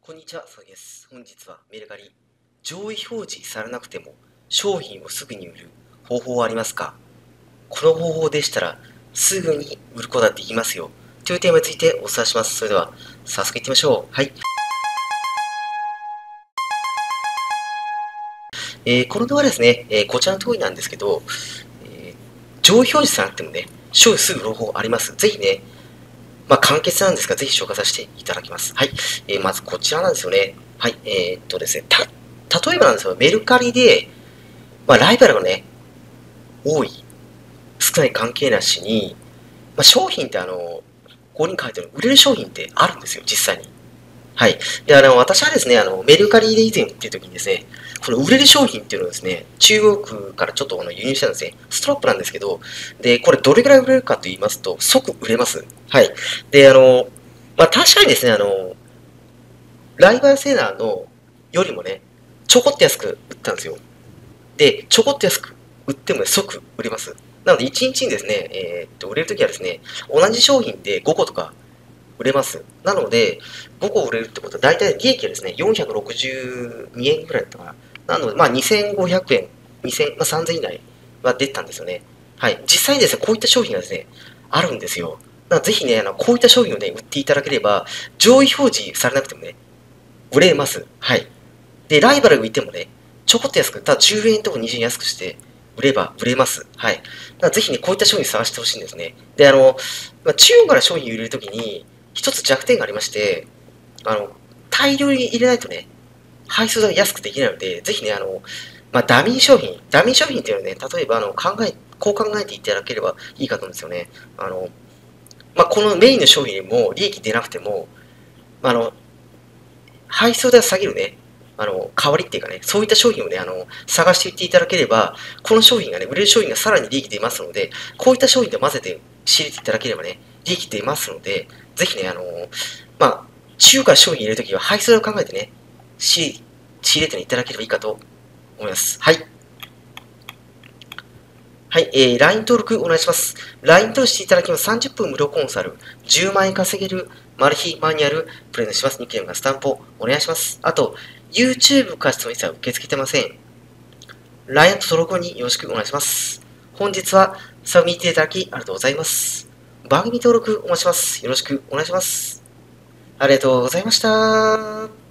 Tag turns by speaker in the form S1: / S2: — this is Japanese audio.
S1: こんにちは、そうです。本日はメルカリ。上位表示されなくても商品をすぐに売る方法はありますか？この方法でしたらすぐに売ることができますよ。というテーマについてお伝えします。それでは早速いってみましょう。はい。この動画ですね、こちらの通りなんですけど、上位表示されなくてもね、商品すぐ売る方法あります。ぜひね、簡潔なんですが、ぜひ紹介させていただきます。はい。まずこちらなんですよね。はい。ですね、例えばなんですよ、メルカリで、ライバルがね、多い、少ない関係なしに、商品ってここに書いてある売れる商品ってあるんですよ、実際に。はい。で、私はですね、メルカリで以前売っていう時にですね、この売れる商品っていうのをですね、中国からちょっと輸入したんですね。ストラップなんですけど、で、これどれぐらい売れるかと言いますと、即売れます。はい。で、確かにですね、ライバルセーラーのよりもね、ちょこっと安く売ったんですよ。で、ちょこっと安く売っても即売れます。なので、1日にですね、売れるときはですね、同じ商品で5個とか売れます。なので、5個売れるってことは、だいたい利益はですね、462円ぐらいだったかな。なので、2500円、2000、3000以内は出たんですよね。はい。実際にですね、こういった商品がですね、あるんですよ。だからぜひね、こういった商品をね、売っていただければ、上位表示されなくてもね、売れます。はい。で、ライバルがいてもね、ちょこっと安く、ただ10円とか20円安くして、売れば売れます。はい。だからぜひね、こういった商品探してほしいんですね。で、中国から商品を入れるときに、一つ弱点がありまして、あの、大量に入れないとね、配送が安くできないので、ぜひね、ダミー商品っていうのはね、例えば、こう考えていただければいいかと思うんですよね。このメインの商品にも利益出なくても、まあ、配送代を下げるね、代わりっていうかね、そういった商品をね、探していっていただければ、この商品がね、売れる商品がさらに利益出ますので、こういった商品と混ぜて仕入れていただければね、利益出ますので、ぜひね、中華商品入れるときは配送代を考えてね、仕入れていただければいいかと思います。はい。はい、LINE 登録お願いします。LINE 登録していただきます30分無料コンサル、10万円稼げるマル秘マニュアルプレゼントします。ニッケがスタンプをお願いします。あと、YouTube 活動一切受け付けてません。LINE と登録によろしくお願いします。本日はサブ見ていただきありがとうございます。番組登録お待ちします。よろしくお願いします。ありがとうございました。